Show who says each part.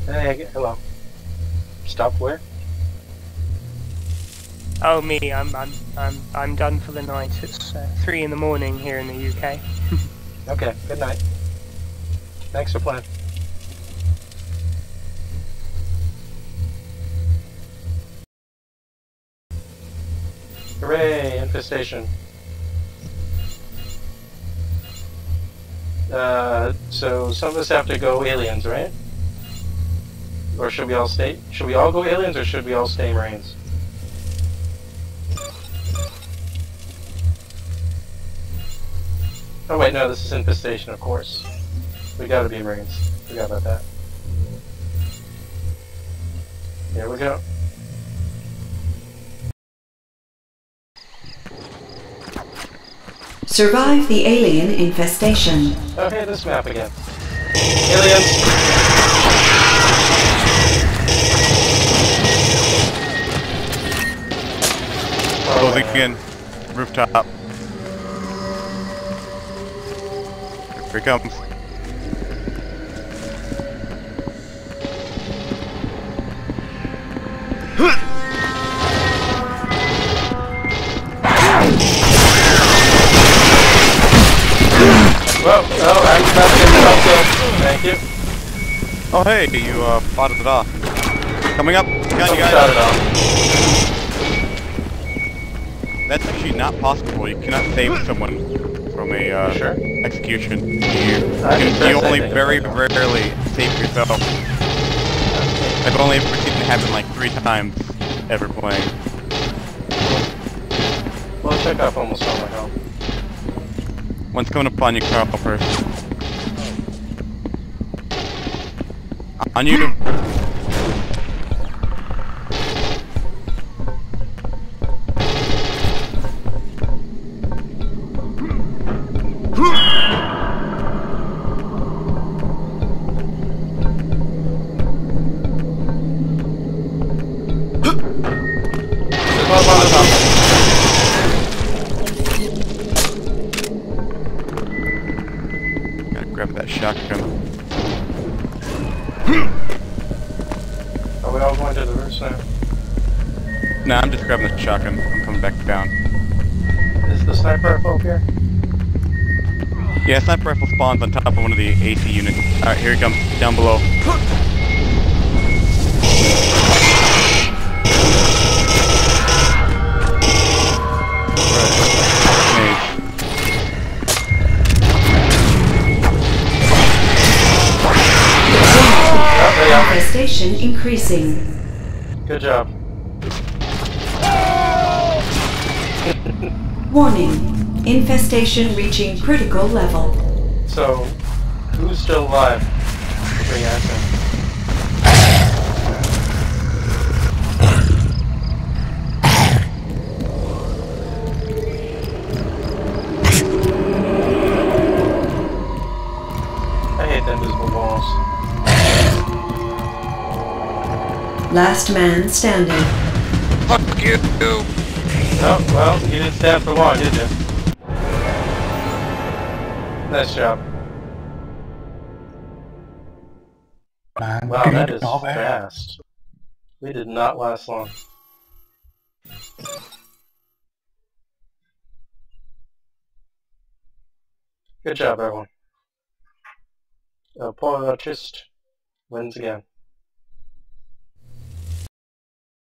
Speaker 1: Hey, hello. Stop where?
Speaker 2: Oh me, I'm done for the night. It's 3 in the morning here in the UK.
Speaker 1: Okay, good night. Thanks for playing. Hooray, Infestation. So some of us have to go aliens, right? Or should we all stay? Should we all go aliens or should we all stay Marines? Oh wait, no, this is Infestation, of course. We gotta be Marines. Forgot about that. Here we go.
Speaker 3: Survive the alien infestation.
Speaker 1: Oh hey, this map again. Aliens!
Speaker 4: Closing in. Rooftop. Here he comes.
Speaker 1: Whoa, oh, I'm about to get myself killed. Thank you.
Speaker 4: Oh hey, you spotted it off. Coming up. Got you
Speaker 1: Shot it
Speaker 4: guys.
Speaker 1: off.
Speaker 4: That's actually not possible. You cannot save someone from a
Speaker 1: Sure.
Speaker 4: execution. You
Speaker 1: didn't press
Speaker 4: only
Speaker 1: anything.
Speaker 4: very rarely save yourself. I've only ever seen it happen like 3 times ever playing.
Speaker 1: Well, check off almost all my health.
Speaker 4: One's coming up on you, Carl, first. On you.
Speaker 1: There's one on the top.
Speaker 4: Gotta grab that shotgun.
Speaker 1: Are we all going to the roofs now?
Speaker 4: Nah, I'm just grabbing the shotgun. I'm coming back down.
Speaker 1: Is the sniper rifle up here?
Speaker 4: Yeah, sniper rifle spawns on top of one of the AC units. Alright, here he comes. Down below.
Speaker 3: Infestation increasing.
Speaker 1: Good job.
Speaker 3: Warning. Infestation reaching critical level.
Speaker 1: So, who's still alive? Bring action. I hate the invisible walls.
Speaker 3: Last man standing.
Speaker 4: Fuck you!
Speaker 1: Oh, well, you didn't stand for long, did you? Nice job. Wow, that is fast. We did not last long. Good job, everyone. Apologist wins again.